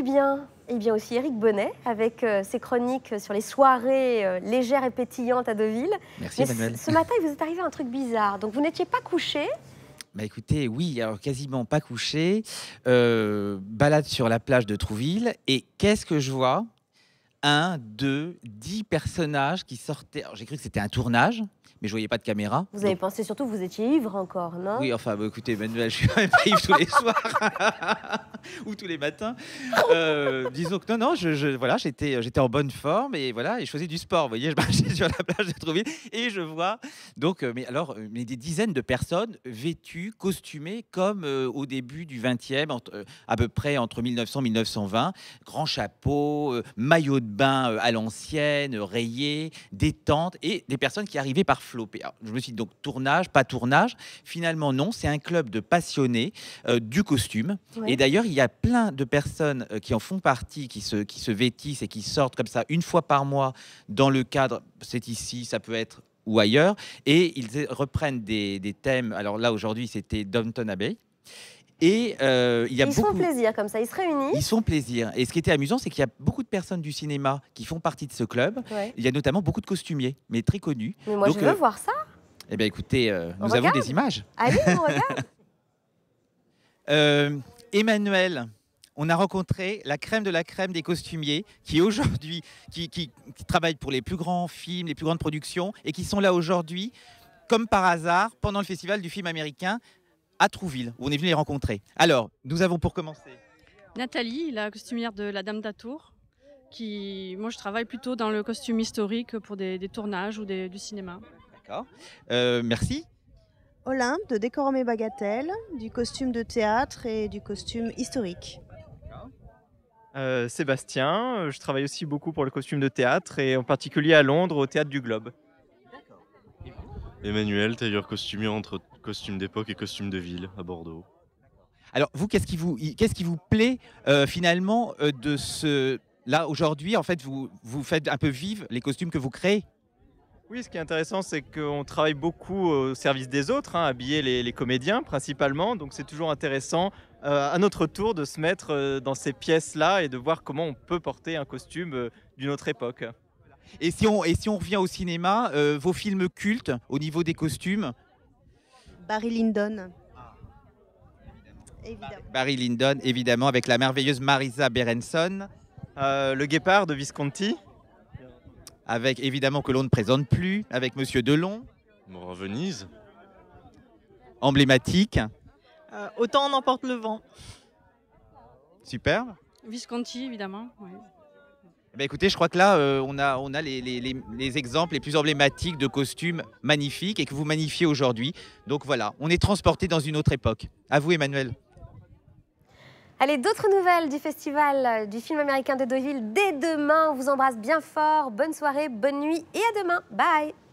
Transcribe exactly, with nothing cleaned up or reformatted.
du bien. Et bien aussi Éric Bonnet, avec euh, ses chroniques sur les soirées euh, légères et pétillantes à Deauville. Merci, Emmanuel. Ce matin, il vous est arrivé un truc bizarre. Donc, vous n'étiez pas couché. Bah écoutez, oui, alors quasiment pas couché. Euh, balade sur la plage de Trouville. Et qu'est-ce que je vois? Un, deux, dix personnages qui sortaient. J'ai cru que c'était un tournage, mais je voyais pas de caméra. Vous avez Donc, pensé surtout que vous étiez ivre encore, non? oui, enfin, bah, écoutez, Emmanuel, je suis quand même pas ivre tous les soirs ou tous les matins. Euh, disons que non, non, je, je, voilà, j'étais, j'étais en bonne forme et voilà, et je faisais du sport. Vous voyez, je marchais sur la plage de Trouville et je vois donc, euh, mais alors, euh, mais des dizaines de personnes vêtues, costumées comme euh, au début du vingtième, entre, euh, à peu près entre mille neuf cents et mille neuf cent vingt, grand chapeau, euh, maillot de bain euh, à l'ancienne, euh, rayé, des tentes et des personnes qui arrivaient par flot. Alors, je me suis dit donc tournage, pas tournage. Finalement, non, c'est un club de passionnés euh, du costume. Ouais. Et d'ailleurs, il y a plein de personnes euh, qui en font partie, qui se, qui se vêtissent et qui sortent comme ça une fois par mois dans le cadre, c'est ici, ça peut être ou ailleurs, et ils reprennent des, des thèmes. Alors là, aujourd'hui, c'était Downton Abbey. Et euh, il y a ils beaucoup... font plaisir comme ça, ils se réunissent. Ils font plaisir. Et ce qui était amusant, c'est qu'il y a beaucoup de personnes du cinéma qui font partie de ce club. Ouais. Il y a notamment beaucoup de costumiers, mais très connus. Mais moi, Donc, je veux euh, voir ça. eh bien, écoutez, euh, On nous avons regarde des images. Allez, on regarde. Euh, Emmanuel, on a rencontré la crème de la crème des costumiers qui aujourd'hui, qui, qui, qui travaillent pour les plus grands films, les plus grandes productions et qui sont là aujourd'hui, comme par hasard, pendant le festival du film américain à Trouville, où on est venu les rencontrer. Alors, nous avons pour commencer Nathalie, la costumière de la Dame d'Atour, qui, moi je travaille plutôt dans le costume historique pour des, des tournages ou des, du cinéma. D'accord. Euh, merci. Olympe de Décorum et Bagatelle, du costume de théâtre et du costume historique. Euh, Sébastien, je travaille aussi beaucoup pour le costume de théâtre et en particulier à Londres au Théâtre du Globe. Emmanuel, tailleur costumier entre costume d'époque et costume de ville à Bordeaux. Alors vous, qu'est-ce qui vous, qu'est-ce qui vous plaît euh, finalement euh, de ce... Là aujourd'hui, en fait, vous, vous faites un peu vivre les costumes que vous créez. Oui, ce qui est intéressant, c'est qu'on travaille beaucoup au service des autres, hein, habiller les, les comédiens principalement. Donc c'est toujours intéressant euh, à notre tour de se mettre euh, dans ces pièces-là et de voir comment on peut porter un costume euh, d'une autre époque. Et si on, et si on revient au cinéma, euh, vos films cultes au niveau des costumes? Barry Lyndon. Évidemment. Barry Lyndon, évidemment, avec la merveilleuse Marisa Berenson. Euh, le Guépard de Visconti. Avec évidemment que l'on ne présente plus, avec Monsieur Delon. Mort à Venise. Emblématique. Euh, autant on emporte le vent. Super. Visconti, évidemment. Oui. Eh bien, écoutez, je crois que là, euh, on a, on a les, les, les, les exemples les plus emblématiques de costumes magnifiques et que vous magnifiez aujourd'hui. Donc voilà, on est transporté dans une autre époque. À vous, Emmanuel. Allez, d'autres nouvelles du festival du film américain de Deauville dès demain. On vous embrasse bien fort. Bonne soirée, bonne nuit et à demain. Bye.